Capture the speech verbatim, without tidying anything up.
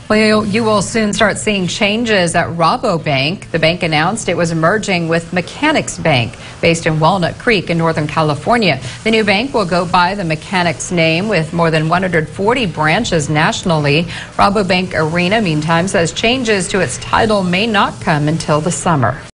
Well, you, you will soon start seeing changes at Rabobank. The bank announced it was merging with Mechanics Bank, based in Walnut Creek in Northern California. The new bank will go by the Mechanics name with more than one hundred forty branches nationally. Rabobank Arena, meantime, says changes to its title may not come until the summer.